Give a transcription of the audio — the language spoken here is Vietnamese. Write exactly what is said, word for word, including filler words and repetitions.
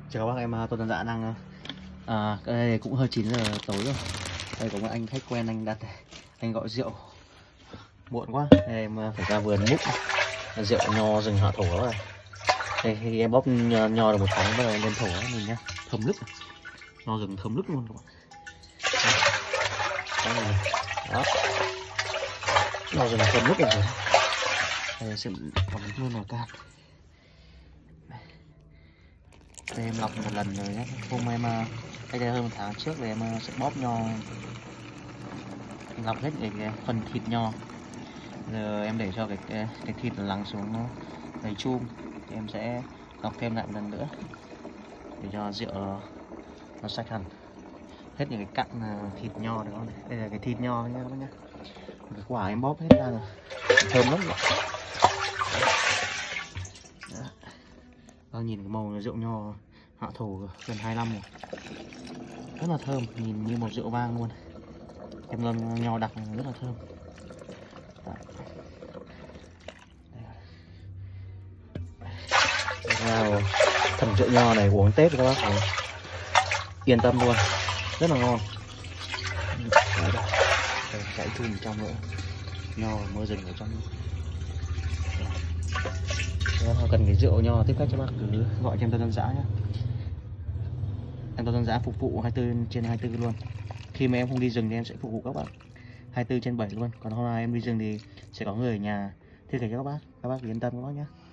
Chào các bác, em Tô Tân Dạ đang à, cái đây cũng hơi chín giờ tối rồi. Đây có một anh khách quen anh đặt, anh gọi rượu muộn quá, đây em phải ra vườn múc rượu nho rừng hạ thổ rồi. Đây khi em bóp nho, nho được một tháng bắt đầu lên thổ mình nhá, thơm nức, nho rừng thơm nức luôn các bạn. Đây. Đó, nho rừng thơm nức rồi. Đây sẽ còn luôn màu cam. Đây em lọc một lần rồi nhé. Hôm em cách đây hơn một tháng trước thì em sẽ bóp nho, lọc hết cái, cái phần thịt nho. Giờ em để cho cái cái, cái thịt lắng xuống nó đầy chum thì em sẽ lọc thêm lại một lần nữa để cho rượu nó sạch hẳn hết những cái cặn thịt nho đó. Đây là cái thịt nho nhé các bác nhé. Cái quả em bóp hết ra rồi, thơm lắm. Đó, nhìn cái màu rượu nho hạ thổ gần hai năm rồi, rất là thơm, nhìn như một rượu vang luôn. Em ngâm nho đặc rất là thơm. Wow, thầm rượu nho này uống Tết các bác này, yên tâm luôn, rất là ngon. Đây, chạy chum trong nữa, nho mơ rừng ở trong. Nếu mà cần cái rượu nho tiếp khách cho bác cứ gọi cho em Tô Tân Dạ nhé. Em Tô Tân Dạ phục vụ hai mươi tư trên hai mươi tư luôn. Khi mà em không đi rừng thì em sẽ phục vụ các bác hai mươi tư trên bảy luôn. Còn hôm nay em đi rừng thì sẽ có người ở nhà thiết kế cho các bác. Các bác yên tâm các bác nhé.